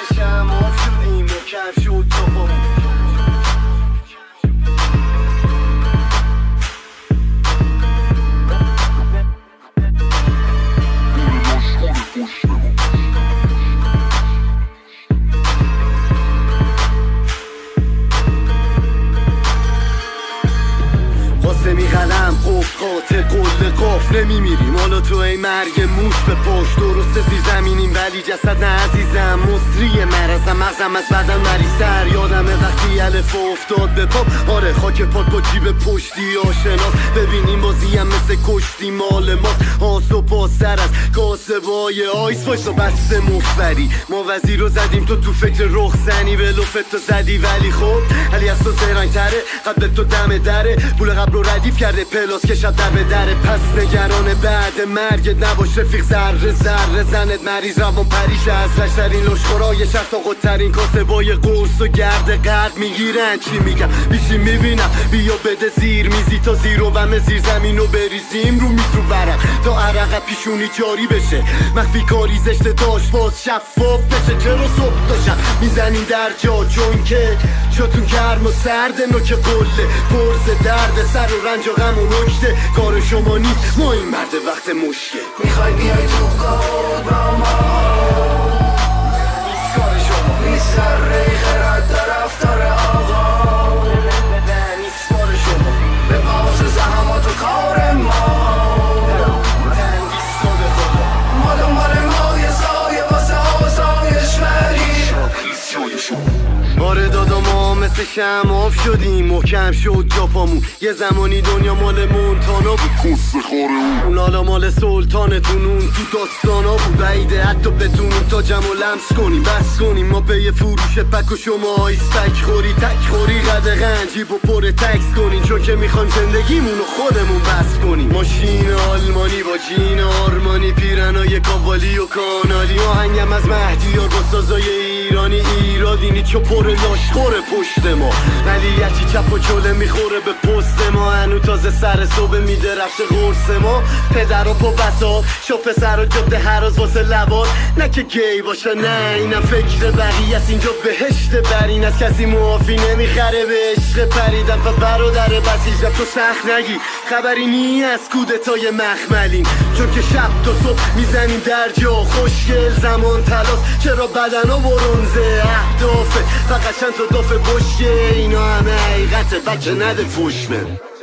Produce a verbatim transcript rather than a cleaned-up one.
مثل شم آب شدیم محکم شد جاپامون قاسمی قلم قف قاطع قل قاف نمیمیریم حالا تو ای مرگ موش به پاش درسته زیر زمینیم ولی جسد نه عزیزم مصری مرزم مغزم از بدن مریض‌تر یادمه وقتی الف افتاد به پاپ آره خاک پات با جیب پشتی آشناس ببینیم بازی هم مثل کشتی مال ماست آس و پاستر از کاسبای آیس وایسا بس مفبری ما وزیر رو زدیم تو تو فکر رخ زنی به لفت تو زدی ولی خب علی از تو سرنگ تره قبل تو دم دره بول قبل رو ردیف کرده پلاس کشد در به دره پس نگران بعد مرگت نباش رفیق ذره ذره زنت مریض روان پریش از رشترین لشخورای شرط و قدترین کاسبای قرص و گرد قرد میگیرن چی میگم بیشی میبینم بیا بده زیر میزی تا زیر و بم زیر زمین رو بریزیم رو میز رو برم تا عرق پیشونی جاری بشه مخفی کاری زشت داشت باز شفاف بشه چرا صبح تا شب میزنیم در جا چون که جاتون گرم و سرد نوک قله پرز درد سر و رنج و غم و نکته کار شما نیست ما این مرد وقت مشکل میخوای بیای تو کود با ما نیست کار شما نیست در ریخرد در رفتار آقا نیست کار شما به پاس زحمات و کار ما ما دنبال ما یه سایه واسه آسایش ولی باره دادا ما مثل شم آب شدیم محکم شد جاپامون یه زمانی دنیا مال مونتانا بود کس خاره اون لالا مال سلطانتون اون تو داستانا بود بعیده حتی بتونیم تا جمع و لمس کنیم بس کنیم ما به یه فروش پک و شما آیسپک خوری تک خوری قد غنجی با پر تکس کنیم چون که میخوایم زندگیمون رو خودمون بس کنیم ماشین آلمانی با جین آرمانی پیرنای کاوالی و کانالی آهنگم از مهدیار با سازای ایرانی ایرادینی چو پر لاش خوره پشت ما ولی یکی چپ و چله میخوره به پست ما هنو تازه سر صبح میده رفت قرص ما پدر و پا بسا شو پسر و جده هراز واسه لباد نه که گی باشه نه اینم فکر بقیه است اینجا بهشت برین از کسی معافی نمیخره به عشق پریدم و برادر بس هیچ تو سخت نگی خبری نی از کودتای مخملین چون که شب تا صبح میزنیم در جا خوشگل زمان تلاس چرا بدن و برونزه اهدافه فقط چند تا دافه بشکه اینا همه حقیقته بچه نده فوش من